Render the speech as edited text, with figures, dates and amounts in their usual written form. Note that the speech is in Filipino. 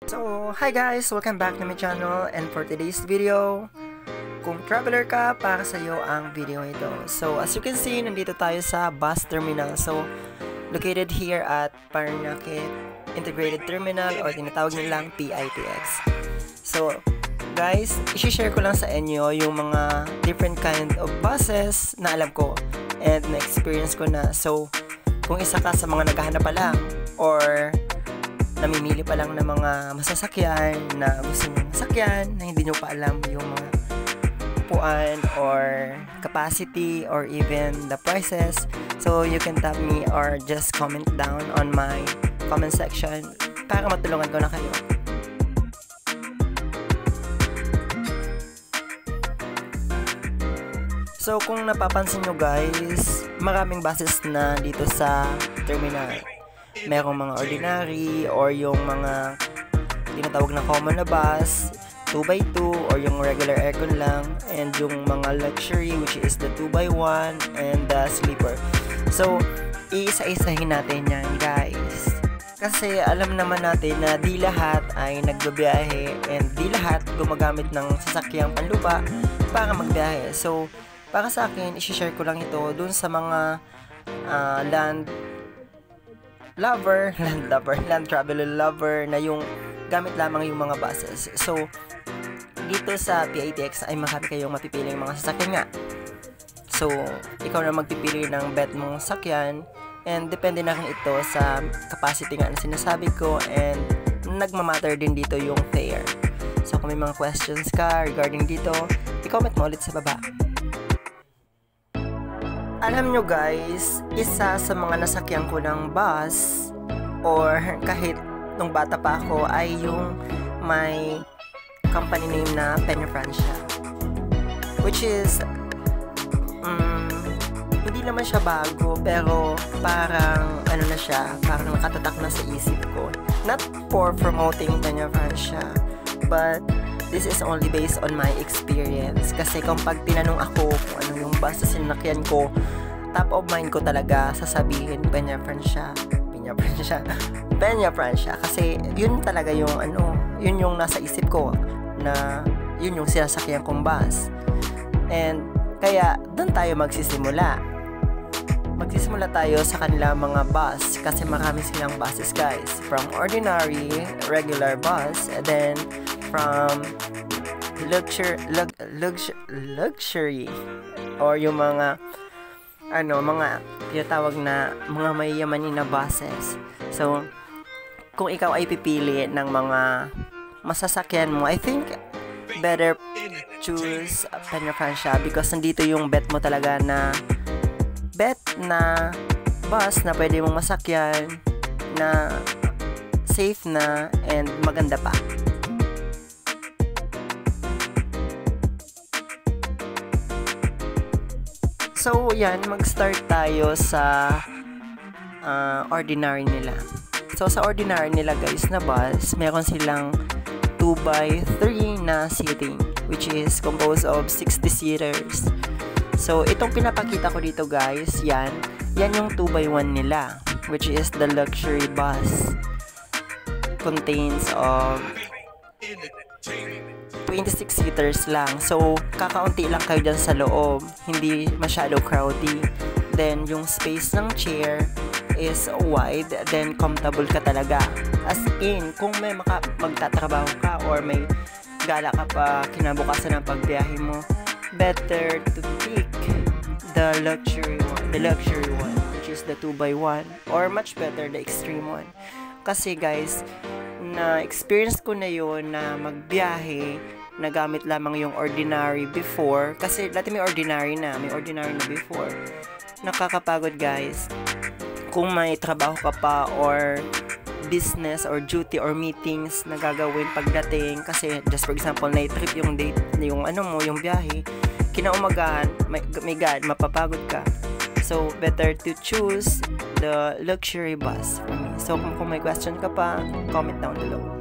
So, hi guys! Welcome back to my channel, and for today's video, kung traveler ka, para sa iyo ang video ito. So, as you can see, nandito tayo sa bus terminal. So, located here at Paranaque Integrated Terminal or tinatawag nilang PITX. So, guys, i-share ko lang sa inyo yung mga different kind of buses na alam ko and na-experience ko na. So, kung isa ka sa mga naghahanap pa lang or namimili pa lang ng mga masasakyan na gusto nyong masakyan na hindi nyo pa alam yung mga upuan or capacity or even the prices, so you can tap me or just comment down on my comment section para matulungan ko na kayo. So kung napapansin nyo guys, maraming buses na dito sa terminal. Merong mga ordinary or yung mga tinatawag na common na bus, 2x2 or yung regular aircon lang, and yung mga luxury which is the 2x1 and the sleeper. So, iisa-isahin natin yan guys. Kasi alam naman natin na di lahat ay nagbabiyahe and di lahat gumagamit ng sasakyang panlupa para magbiyahe. So, para sa akin, isi-share ko lang ito dun sa mga land traveler lover na yung gamit lamang yung mga buses. So, dito sa PITX ay marami kayong mapipiling mga sasakyan nga. So, ikaw na magpipili ng bet mong sakyan and depende na rin ito sa capacity nga na sinasabi ko and nagmamatter din dito yung fare. So, kung may mga questions ka regarding dito, i-comment mo ulit sa baba. Alam nyo guys, isa sa mga nasakyan ko ng bus or kahit nung bata pa ako ay yung may company name na Peña Francia, which is hindi naman siya bago pero parang ano na siya, parang nakatatak na sa isip ko. Not for promoting Peña Francia, but this is only based on my experience. Kasi kung pag tinanong ako kung ano yung bus na sinakyan ko, top of mind ko talaga sasabihin Peña Francia. Kasi yun talaga yung ano, yun yung nasa isip ko na yun yung sinasakyan kong bus. And kaya doon tayo magsisimula tayo sa kanila mga bus kasi marami silang buses guys, from ordinary, regular bus, and then from luxury or yung mga mga tinatawag na mga mayayamanin na buses. So kung ikaw ay pipili ng mga masasakyan mo, I think better choose Peña Francia because nandito yung bet mo talaga na bus na pwede mong masakyan, na safe na and maganda pa. So yan, mag-start tayo sa ordinary nila. So sa ordinary nila guys na bus, meron silang 2x3 na seating which is composed of 60 seaters. So itong pinapakita ko dito guys, yan yung 2x1 nila which is the luxury bus. Contains of 26 seaters lang. So kakaunti lang kayo dyan sa loob, hindi masyado crowdy. Then yung space ng chair is wide, then comfortable ka talaga. As in, kung may magtatrabaho ka or may gala ka pa kinabukasan ng pagbiyahe mo, better to pick the luxury one which is the 2x1 or much better the extreme one. Kasi guys, na experience ko na yun na magbiyahe na gamit lamang yung ordinary before, kasi dati may ordinary na before. Nakakapagod guys kung may trabaho ka pa or business or duty or meetings na gagawin pagdating, kasi just for example night trip yung date, yung yung biyahe, kinaumagahan, may God, mapapagod ka. So better to choose the luxury bus for me. So kung may question ka pa, comment down below.